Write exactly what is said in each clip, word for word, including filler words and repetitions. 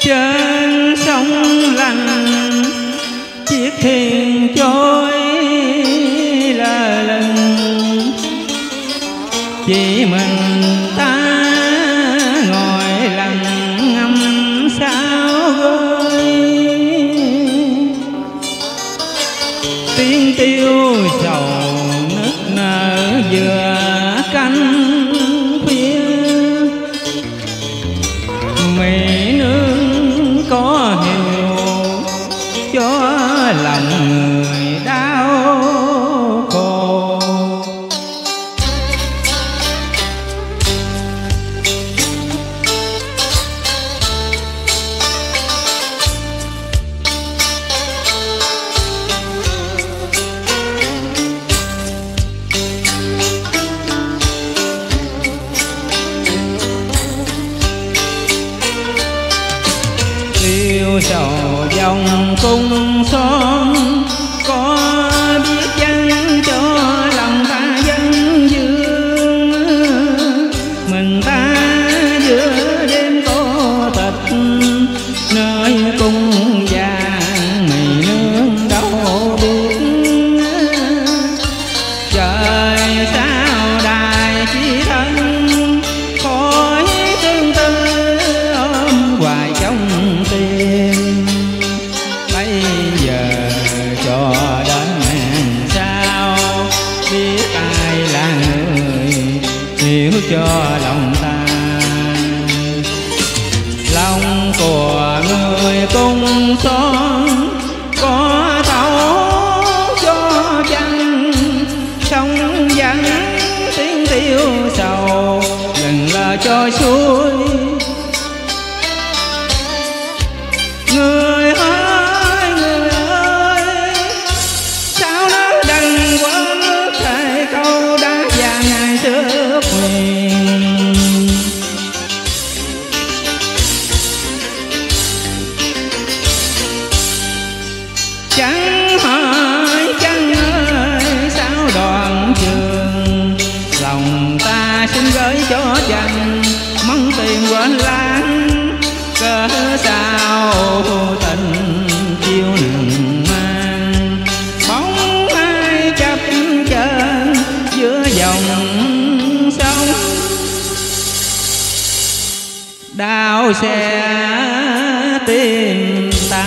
trên sông lành chiếc thuyền trôi lờ lừng, chỉ mình ta ngồi lặng ngâm sao vơi. Tiếng tiêu sầu nức nở giữa cánh khuya, mì nướng có hiểu cho lòng người đau khổ. Tiêu sầu dòng cung son, có biết chăng cho lòng ta dân dương. Mình ta giữa đêm có thịt nơi cung vàng, mì nướng đâu biết. Trời sao đài chỉ thân khói tương tư ôm hoài trong tim. Bây giờ cho đến ngàn sao, biết ai là người hiểu cho lòng ta. Lòng của người cung son có thấu cho chăng, sông vắng tiếng tiêu sầu đừng là cho suối. Người ơi, người ơi, sao nó đành quên thề câu đã già ngày trước huyền. Chẳng hỏi chẳng ơi sao đoạn trường, lòng ta xin gửi cho chàng mong tìm quên lãng. Cớ sao tình chiêu nừng mang, bóng ai chập chờn giữa dòng sông. Đau sẽ tìm ta,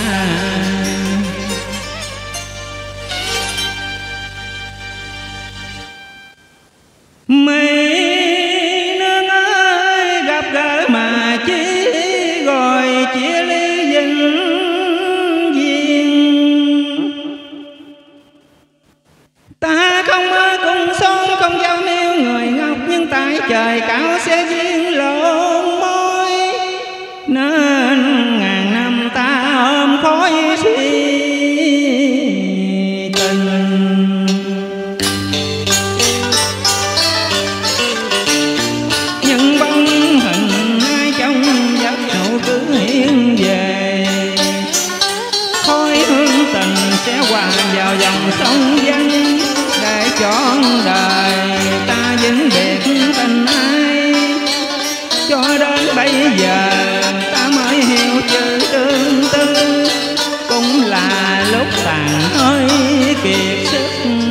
mây nương ơi gặp gỡ mà chỉ gọi chia ly dinh duyên. Ta không ở cùng son không giao nêu người ngọc, nhưng tại trời cao sẽ duyên lộ môi. Nên ngàn năm ta ôm khói suy tình. Những bóng hình ai trong giấc ngủ cứ hiện về, khói hương tình sẽ hòa vào dòng sông vắng. Để trọn đời ta vĩnh biệt tình ai, cho đến bây giờ ta mới hiểu chữ tương tư. Cũng là lúc tàn hơi kiệt sức,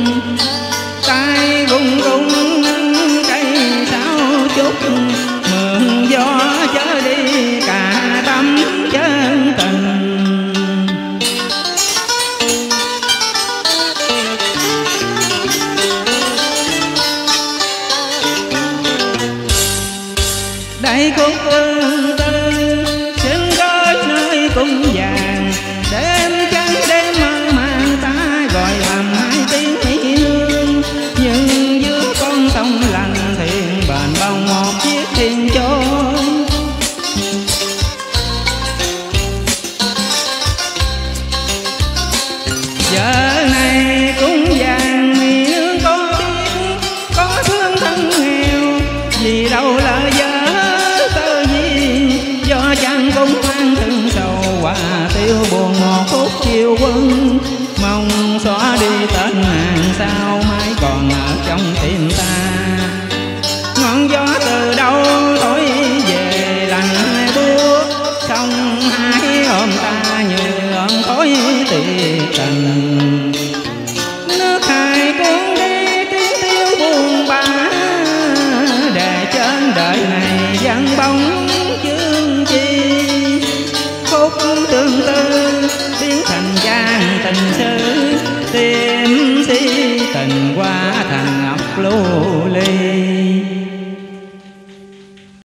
tay run run cây sao chút. Mượn gió chở đi cả tâm chân tình. Đây khúc tương tư xin gói nơi cung vàng, đêm trắng đêm mơ màng ta gọi thầm hai tiếng hỷ hương. Nhưng giữa con sông lành thuyền bền bồng một chiếc thuyền trôi. Giờ này cung vàng mì nướng có biết, có thương thân nghèo vì đâu lỡ dở tơ duyên do bóng chương chi, khúc tương tư biến thành gian tình sư, tìm si tình qua thành ngọc lưu ly.